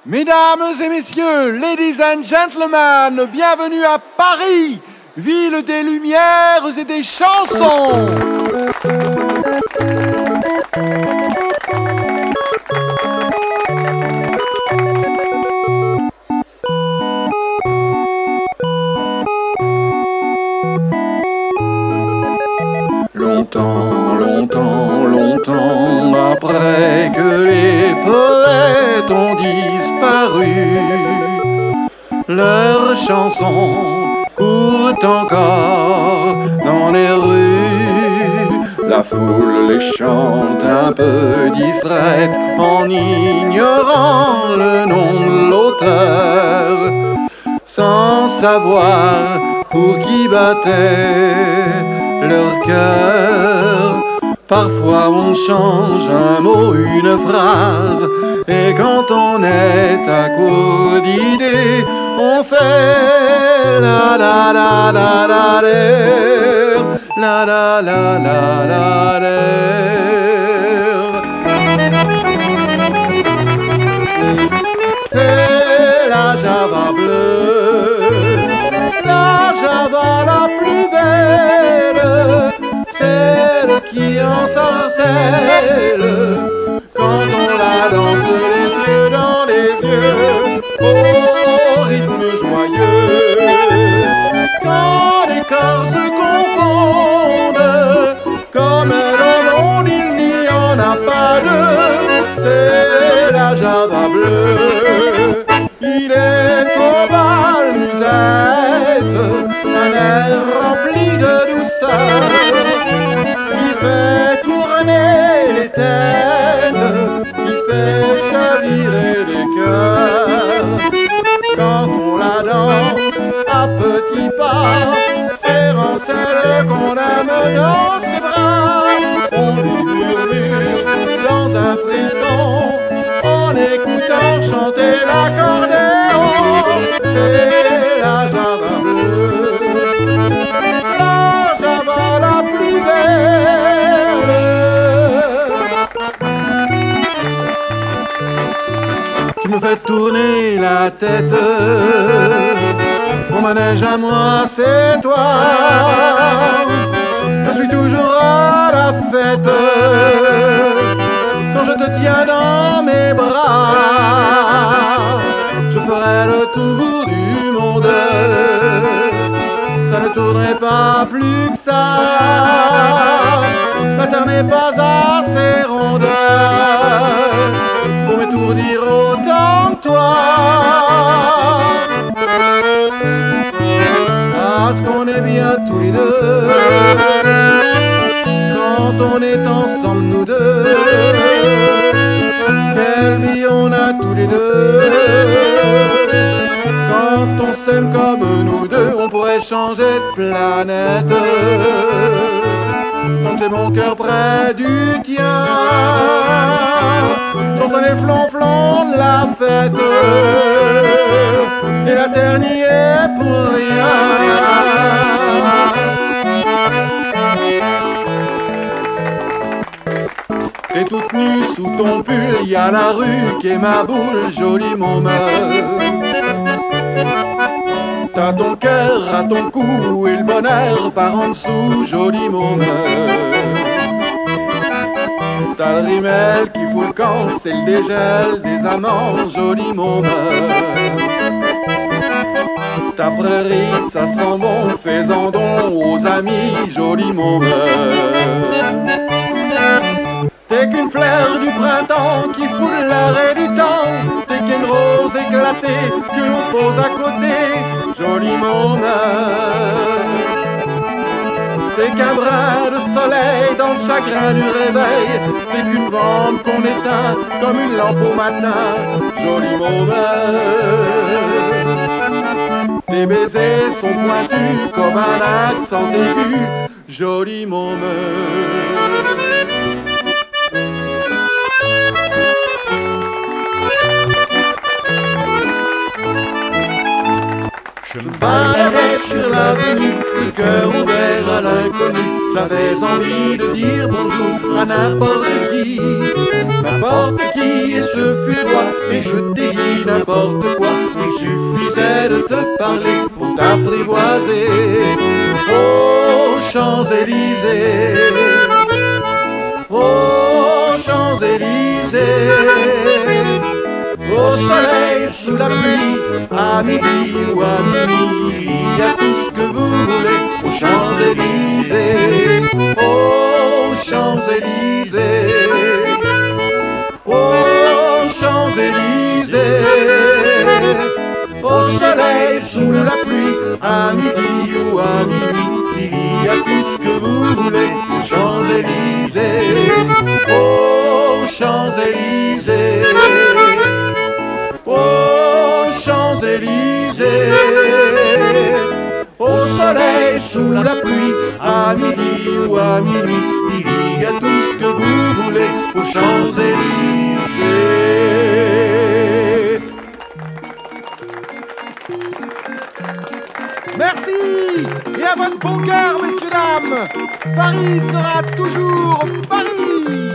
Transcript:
Mesdames et messieurs, ladies and gentlemen, bienvenue à Paris, ville des lumières et des chansons. Longtemps, longtemps, longtemps après que les poètes ont disparu, leurs chansons courent encore dans les rues. La foule les chante un peu distraite en ignorant le nom de l'auteur, sans savoir pour qui battait leur cœur. Parfois on change un mot, une phrase, et quand on est à court d'idées, on fait la la la la la la la la la la la. C'est la Java bleue, la Java la plus belle, celle qui ensorcelle quand on la danse les yeux dans les yeux, au rythme joyeux. Quand les corps se confondent, comme dans le monde il n'y en a pas deux, c'est la Java bleue. Il est au bal musette, un air rempli de douceur, qui fait tourner les têtes, qui fait chavirer les cœurs. Quand on la danse à petits pas, serrant celle qu'on aime dans ses bras, on lui murmure dans un frisson, en écoutant chanter l'accordéon. C'est la Java bleue, la Java la plus belle. Tu me fais tourner la tête, mon manège à moi c'est toi. Je suis toujours à la fête quand je te tiens dans mes bras. Je ferai le tour du monde, ça ne tournerait pas plus que ça. La terre n'est pas assez ronde pour m'étourdir autant que toi. Parce qu'on est bien tous les deux quand on est ensemble nous deux. Quelle vie on a tous les deux. Quand on s'aime comme nous deux, on pourrait changer de planète. Quand j'ai mon cœur près du tien, j'entends les flonflons de la fête, et la terre n'y est pour rien. Et toute nue sous ton pull, y a la rue qui est ma boule, jolie môme. T'as ton cœur à ton cou et le bonheur par en dessous, jolie môme. T'as le rimel qui fout le camp, c'est le dégel des amants, jolie môme. Ta prairie, ça sent bon, fais-en don aux amis, jolie môme. T'es qu'une fleur du printemps qui se fout de l'arrêt du temps. T'es qu'une rose éclatée que l'on pose à côté, jolie môme. T'es qu'un brin de soleil dans le chagrin du réveil. T'es qu'une vente qu'on éteint comme une lampe au matin, jolie môme. Tes baisers sont pointus comme un accent aigu, jolie môme. Je me baladais sur l'avenue, le cœur ouvert à l'inconnu. J'avais envie de dire bonjour à n'importe qui. Ma n'importe qui, et ce fut toi, et je t'ai dit n'importe quoi. Il suffisait de te parler pour t'apprivoiser. Aux Champs-Élysées, aux Champs-Élysées, au soleil, sous la pluie, à midi ou à minuit, il y a tout ce que vous voulez aux Champs-Élysées, aux Champs-Élysées, aux Champs-Élysées, au soleil, sous la pluie, à midi ou à minuit, il y a tout ce que vous voulez aux Champs-Élysées, aux Champs-Élysées, aux Champs-Élysées, au soleil, sous la pluie, à midi ou à minuit, il y a tout ce que vous voulez aux Champs-Élysées. Merci et à votre bon cœur, messieurs, dames. Paris sera toujours Paris.